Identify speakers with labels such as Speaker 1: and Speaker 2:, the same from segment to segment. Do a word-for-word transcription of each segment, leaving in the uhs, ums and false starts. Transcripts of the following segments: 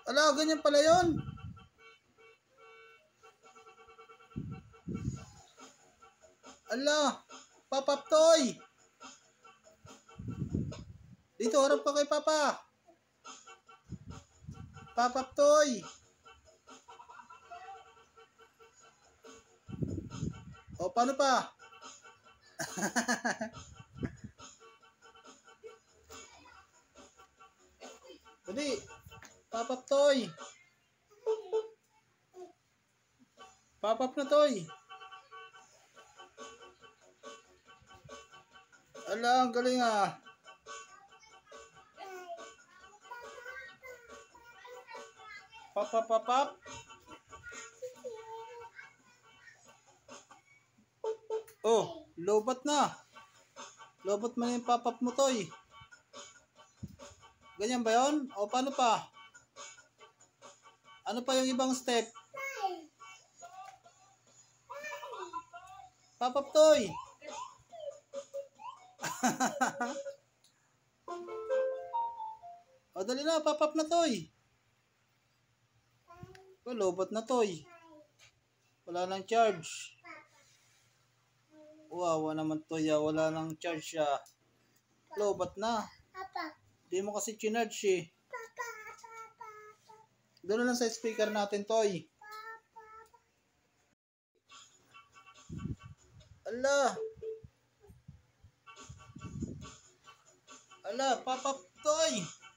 Speaker 1: Ala, ganyan pala yun. Ala, Papa Toy. Dito, harap ka kay Papa. Papa Toy. O, paano pa? Dali, Papa Toy. Papa na Toy. Ala, ang galing ah. Papa, papa. Oh, lobat na. Lobat mo na yung papap mo, Toy. Ganyan ba yun? O, paano pa? Ano pa yung ibang step? Papap, Toy. O, dali na. Papap na, Toy. O, lobat na, Toy. Wala nang charge. Wawa naman, Toy. Wala nang charge siya. Lobat na. Di mo kasi chinarge eh. Doon lang sa speaker natin, Toy. Ala. Ala, Papa Toy.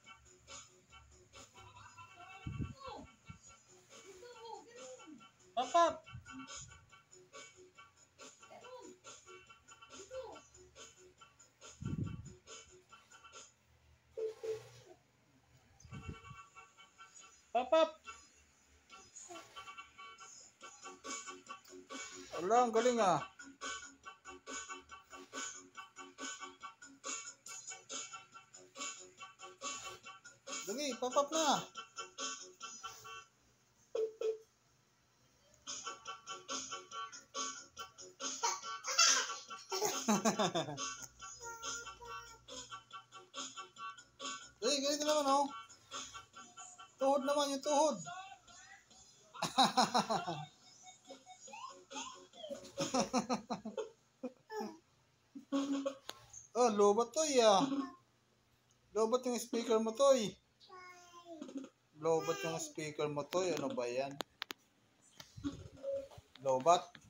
Speaker 1: Papa. Papa. Ala, ang galing ah. Dali, papap na. Dali, ganito naman oh. Tuhod naman yung tuhod. Oh, lobat to ah. Lobat yung speaker mo, Toy. Lobat yung speaker mo, Toy. Ano ba yan? Lobat.